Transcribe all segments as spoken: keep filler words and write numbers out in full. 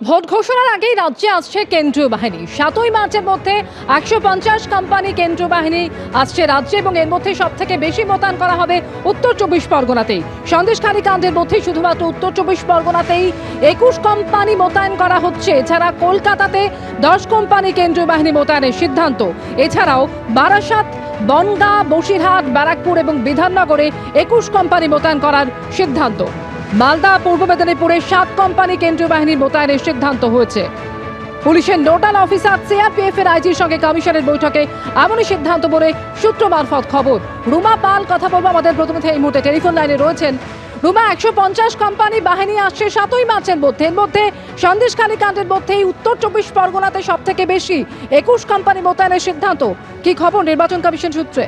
Vote ঘোষণার আগেই রাজ্যে আসছে কেন্দ্রীয় বাহিনী। সাতই মার্চের মধ্যে একশো পঞ্চাশ কোম্পানি কেন্দ্রীয় বাহিনী আসছে রাজ্যে এবং এর মধ্যে সব থেকে বেশি মোতায়েন করা হবে উত্তর চব্বিশ পরগনাতেই। সন্দেশখালী কাণ্ডের মধ্যে শুধুমাত্র উত্তর চব্বিশ পরগনাতেই একুশ কোম্পানি মোতায়েন করা হচ্ছে। এছাড়া কলকাতাতে দশ কোম্পানি কেন্দ্রীয় বাহিনী মোতায়েনের সিদ্ধান্ত। এছাড়াও বারাসাত, বনগাঁ, বসিরহাট, ব্যারাকপুর এবং বিধাননগরে একুশ কোম্পানি মোতায়েন করার সিদ্ধান্ত। মালদা, পূর্ব মেদিনীপুরে সাত কোম্পানি কেন্দ্রীয় বাহিনী মোতায়েনের সিদ্ধান্ত হয়েছে। পুলিশের নোডাল অফিসার সিআরপিএফ এর আইজির সঙ্গে কমিশনের বৈঠকে এমনই সিদ্ধান্ত বলে সূত্র মারফত খবর। রুমা পাল কথা বলবো আমাদের প্রতিনিধি এই মুহূর্তে টেলিফোন লাইনে রয়েছেন। রুমা, একশো পঞ্চাশ কোম্পানি বাহিনী আসছে সাতই মার্চের মধ্যে। এর মধ্যে সন্দেশখালী কাণ্ডের মধ্যেই উত্তর চব্বিশ পরগনাতে সব থেকে বেশি একুশ কোম্পানি মোতায়েনের সিদ্ধান্ত। কি খবর নির্বাচন কমিশন সূত্রে?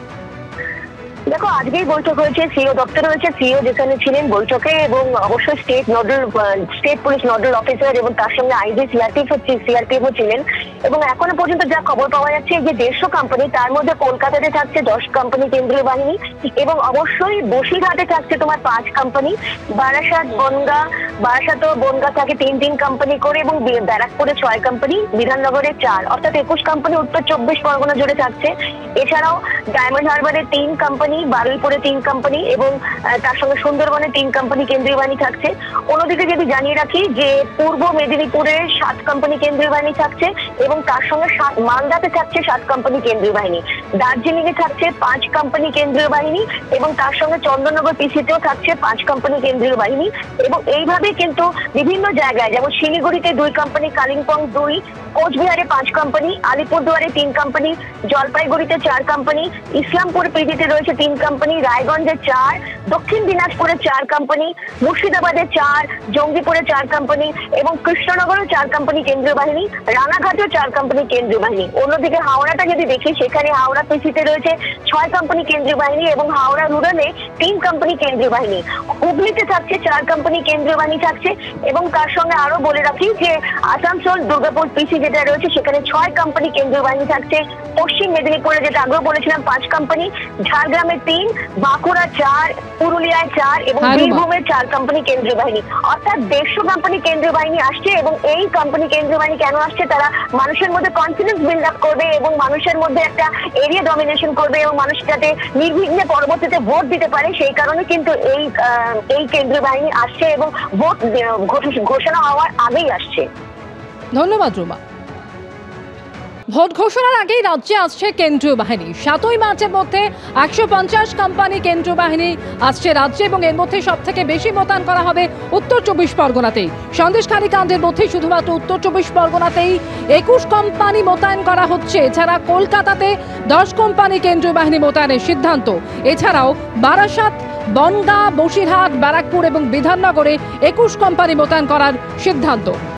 দেখো, আজকেই বৈঠক হয়েছে, সিও দপ্তর হয়েছে, সিও যেখানে ছিলেন বৈঠকে, এবং অবশ্যই state nodal state police nodal officer এবং তার সঙ্গে আইজি সিআরপিএফ সিআরপিএফ ছিলেন। এবং এখনো পর্যন্ত যা খবর পাওয়া যাচ্ছে যে দেড়শো কোম্পানি, তার মধ্যে কলকাতাতে থাকছে দশ কোম্পানি কেন্দ্রীয় বাহিনী, এবং অবশ্যই বসিরহাটে থাকছে তোমার পাঁচ কোম্পানি, বারাসাত, বনগাঁ বারাসাত ও বনগাঁ থাকে তিন তিন কোম্পানি করে, এবং ব্যারাকপুরে ছয় কোম্পানি, বিধাননগরে চার, অর্থাৎ একুশ কোম্পানি উত্তর চব্বিশ পরগনা জুড়ে থাকছে। এছাড়াও ডায়মন্ড হারবারে তিন কোম্পানি, বারুইপুরে তিন কোম্পানি এবং তার সঙ্গে সুন্দরবনে তিন কোম্পানি কেন্দ্রীয় বাহিনী থাকছে। অন্যদিকে যদি জানিয়ে রাখি যে পূর্ব মেদিনীপুরে সাত কোম্পানি কেন্দ্রীয় বাহিনী থাকছে এবং তার সঙ্গে মালদাতে থাকছে সাত কোম্পানি কেন্দ্রীয় বাহিনী, দার্জিলিং এ থাকছে পাঁচ কোম্পানি কেন্দ্রীয় বাহিনী এবং তার সঙ্গে চন্দননগর পিসিতেও থাকছে পাঁচ কোম্পানি কেন্দ্রীয় বাহিনী। এবং এইভাবে কিন্তু বিভিন্ন জায়গায়, যেমন শিলিগুড়িতে দুই কোম্পানি, কালিম্পং দুই, কোচবিহারে পাঁচ কোম্পানি, আলিপুরদুয়ারে তিন কোম্পানি, জলপাইগুড়িতে চার কোম্পানি, ইসলামপুর পিজিতে রয়েছে তিন কোম্পানি, রায়গঞ্জে চার, দক্ষিণ দিনাজপুরে চার কোম্পানি, মুর্শিদাবাদে চার, জঙ্গিপুরে চার কোম্পানি এবং কৃষ্ণনগরে চার কোম্পানি কেন্দ্রীয় বাহিনী, রানাঘাটেও চার কোম্পানি কেন্দ্রীয় বাহিনী। অন্যদিকে হাওড়াটা যদি দেখি, সেখানে হাওড়া পিসিতে রয়েছে ছয় কোম্পানি কেন্দ্রীয় বাহিনী এবং হাওড়া রুরালে তিন কোম্পানি কেন্দ্রীয় বাহিনী। হুগলিতে থাকছে চার কোম্পানি কেন্দ্রীয় বাহিনী থাকছে। এবং তার সঙ্গে আরো বলে রাখি যে আসানসোল, দুর্গাপুর পিসি যেটা রয়েছে সেখানে ছয় কোম্পানি কেন্দ্রীয় বাহিনী থাকছে। পশ্চিম মেদিনীপুরে যেটা আগেও বলেছিলাম পাঁচ কোম্পানি, ঝাড়গ্রামে তিন, বাঁকুড়া চার, পুরুলিয়ায় চার এবং বীরভূমে চার কোম্পানি কেন্দ্রীয় বাহিনী। অর্থাৎ দেড়শো কোম্পানি কেন্দ্রীয় বাহিনী আসছে। এবং এই কোম্পানি কেন্দ্রীয় বাহিনী কেন আসছে? তারা মানুষের মধ্যে কনফিডেন্স বিল্ড আপ করবে এবং মানুষের মধ্যে একটা এরিয়া ডমিনেশন করবে এবং মানুষ যাতে নির্বিঘ্নে পরবর্তীতে ভোট দিতে পারে, সেই কারণে কিন্তু এই এই কেন্দ্রীয় বাহিনী আসছে এবং ভোট ঘোষণা হওয়ার আগেই আসছে। ধন্যবাদ রুমা। ভোট ঘোষণার আগেই রাজ্যে আসছে কেন্দ্রীয় বাহিনী। সাতই মার্চের মধ্যে একশো পঞ্চাশ কোম্পানি কেন্দ্রীয় বাহিনী আসছে রাজ্যে এবং এর মধ্যে সব থেকে বেশি মোতায়েন করা হবে উত্তর চব্বিশ পরগনাতেই। সন্দেশখালী কাণ্ডের মধ্যে শুধুমাত্র উত্তর চব্বিশ পরগনাতেই একুশ কোম্পানি মোতায়েন করা হচ্ছে। এছাড়া কলকাতাতে দশ কোম্পানি কেন্দ্রীয় বাহিনী মোতায়েনের সিদ্ধান্ত। এছাড়াও বারাসাত, বনগাঁ, বসিরহাট, ব্যারাকপুর এবং বিধাননগরে একুশ কোম্পানি মোতায়েন করার সিদ্ধান্ত।